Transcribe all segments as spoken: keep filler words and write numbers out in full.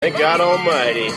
Thank God Almighty.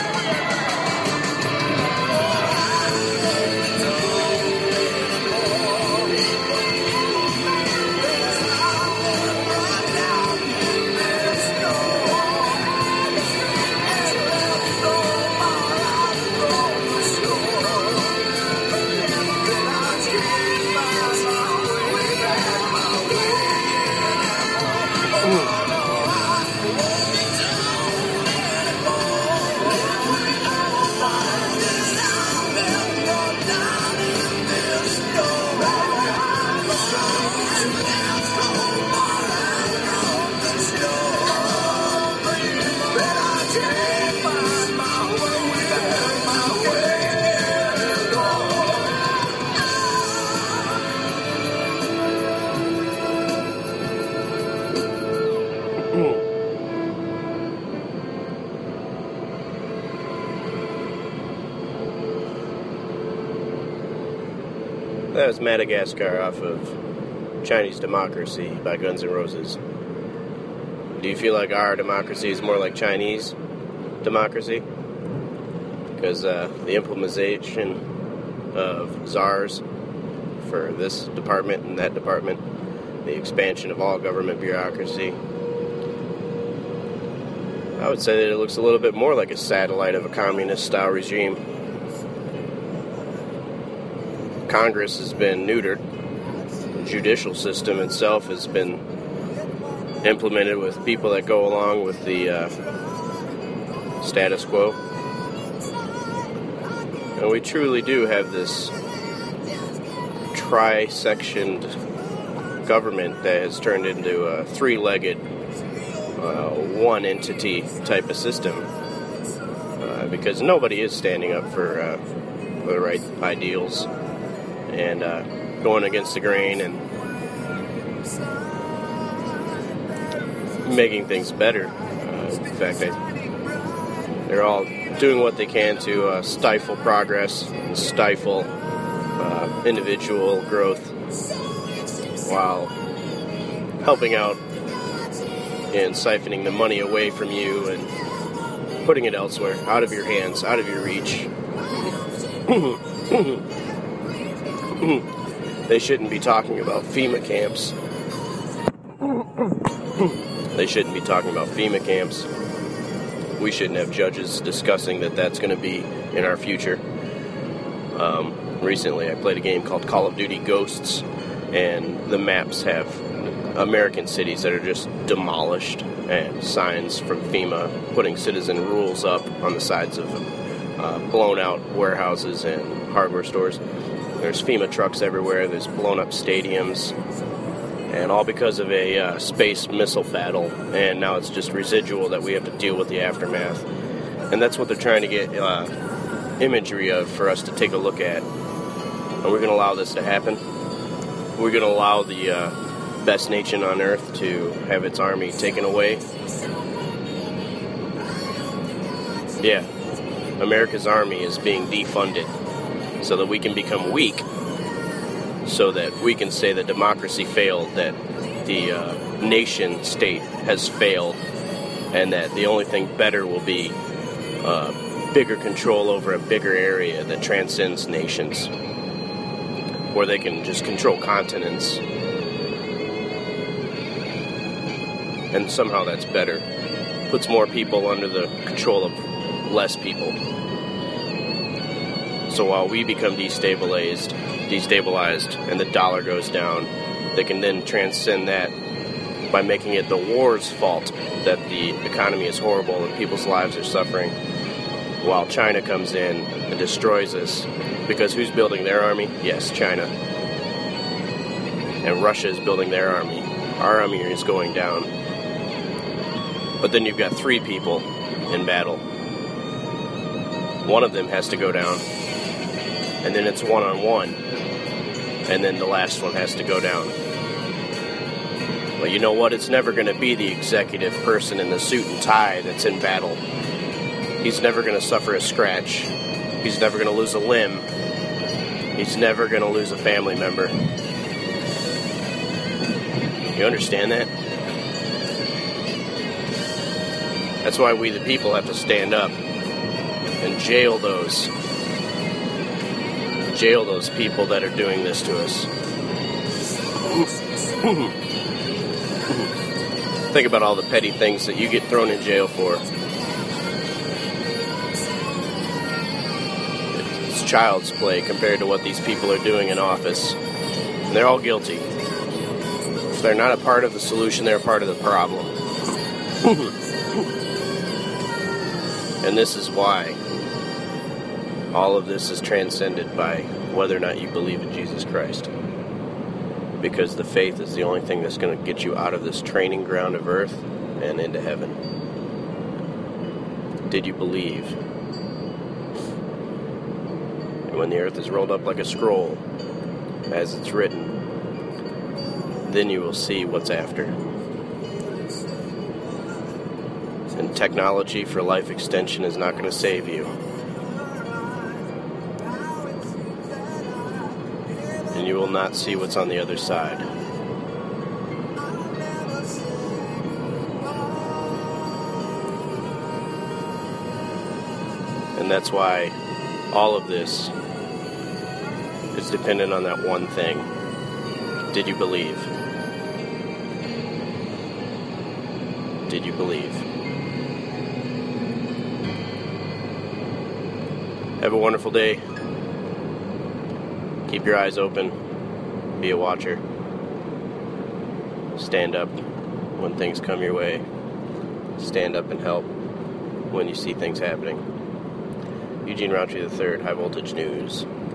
That was Madagascar off of Chinese Democracy by Guns N' Roses. Do you feel like our democracy is more like Chinese democracy? Because uh, the implementation of czars for this department and that department, the expansion of all government bureaucracy, I would say that it looks a little bit more like a satellite of a communist-style regime. Congress has been neutered. The judicial system itself has been implemented with people that go along with the uh, status quo. And we truly do have this tri-sectioned government that has turned into a three-legged, uh, one-entity type of system. Uh, because nobody is standing up for, uh, for the right ideals and uh, going against the grain and making things better. Uh, in fact, I, they're all doing what they can to uh, stifle progress and stifle uh, individual growth while helping out in siphoning the money away from you and putting it elsewhere, out of your hands, out of your reach. They shouldn't be talking about FEMA camps. They shouldn't be talking about FEMA camps. We shouldn't have judges discussing that that's going to be in our future. Um, recently, I played a game called Call of Duty Ghosts, and the maps have American cities that are just demolished and signs from FEMA putting citizen rules up on the sides of uh, blown out warehouses and hardware stores. There's FEMA trucks everywhere. There's blown up stadiums. And all because of a uh, space missile battle. And now it's just residual that we have to deal with the aftermath. And that's what they're trying to get uh, imagery of for us to take a look at. Are we going to allow this to happen? We're going to allow the uh, best nation on earth to have its army taken away? Yeah. America's army is being defunded so that we can become weak, so that we can say that democracy failed, that the uh, nation state has failed, and that the only thing better will be uh, bigger control over a bigger area that transcends nations, where they can just control continents. And somehow that's better. Puts more people under the control of less people. So while we become destabilized, destabilized and the dollar goes down, they can then transcend that by making it the war's fault that the economy is horrible and people's lives are suffering, while China comes in and destroys us. Because who's building their army? Yes, China. And Russia is building their army. Our army is going down. But then you've got three people in battle. One of them has to go down. And then it's one-on-one. And then the last one has to go down. Well, you know what? It's never going to be the executive person in the suit and tie that's in battle. He's never going to suffer a scratch. He's never going to lose a limb. He's never going to lose a family member. You understand that? That's why we the people have to stand up and jail those jail those people that are doing this to us. Think about all the petty things that you get thrown in jail for. It's child's play compared to what these people are doing in office. And they're all guilty. If they're not a part of the solution, they're a part of the problem. And this is why all of this is transcended by whether or not you believe in Jesus Christ. Because the faith is the only thing that's going to get you out of this training ground of earth and into heaven. Did you believe? And when the earth is rolled up like a scroll, as it's written, then you will see what's after. And technology for life extension is not going to save you. And you will not see what's on the other side. And that's why all of this is dependent on that one thing. Did you believe? Did you believe? Have a wonderful day. Keep your eyes open. Be a watcher. Stand up when things come your way. Stand up and help when you see things happening. Eugene Roundtree the third, High Voltage News.